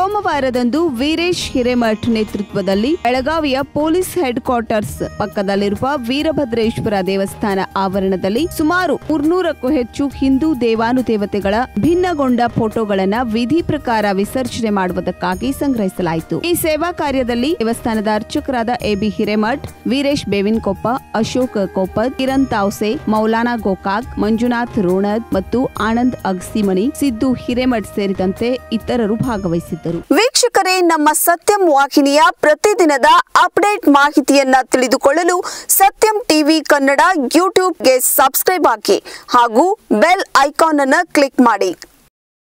ಸೋಮವಾರದಂದು ವೀರೇಶ್ ಹಿರೇಮಠ್ ನೇತೃತ್ವದಲ್ಲಿ ಬೆಳಗಾವಿಯ ಪೊಲೀಸ್ ಹೆಡ್ ಕ್ವಾರ್ಟರ್ಸ್ ಪಕ್ಕದಲ್ಲಿರುವ ವೀರಭದ್ರೇಶ್ವರ ದೇವಸ್ಥಾನ ಆವರಣದಲ್ಲಿ ಸುಮಾರು 300ಕ್ಕೂ ಹೆಚ್ಚು ಹಿಂದೂ ದೇವಾನುದೇವತೆಗಳ ಭಿನ್ನಗೊಂಡ ಫೋಟೋಗಳನ್ನು ವಿಧಿ ಪ್ರಕಾರ ವಿಸರ್ಜನೆ ಮಾಡುವುದಕ್ಕಾಗಿ ಸಂಗ್ರಹಿಸಲಾಯಿತು। ಈ ಸೇವಾ ಕಾರ್ಯದಲ್ಲಿ ದೇವಸ್ಥಾನದ ಅರ್ಚಕರಾದ ಎಬಿ ಹಿರೇಮಠ್, ವೀರೇಶ್ ಬೇವಿನಕೊಪ್ಪ, ಅಶೋಕ್ ಕೋಪದ್, ಕಿರಣ್ ತಾವ್ಸೆ, ಮೌಲಾನಾ ಗೋಕಾಕ್, ಮಂಜುನಾಥ್ ರೋಣದ್ ಮತ್ತು ಆನಂದ್ ಅಗಸಿಮನಿ, ಸಿದ್ದು ಹಿರೇಮಠ್ ಸೇರಿದಂತೆ ಇತರರು ಭಾಗವಹಿಸಿದ್ದರು। ವೀಕ್ಷಕರೇ, ನಮ್ಮ ಸತ್ಯಂ ವಾಹಿನಿಯ ಪ್ರತಿದಿನದ ಅಪ್ಡೇಟ್ ಮಾಹಿತಿಯನ್ನ ತಿಳಿದುಕೊಳ್ಳಲು ಸತ್ಯಂ ಟಿವಿ ಕನ್ನಡ ಯೂಟ್ಯೂಬ್ಗೆ ಸಬ್ಸ್ಕ್ರೈಬ್ ಆಗಿ ಹಾಗೂ ಬೆಲ್ ಐಕಾನ್ ಅನ್ನು ಕ್ಲಿಕ್ ಮಾಡಿ।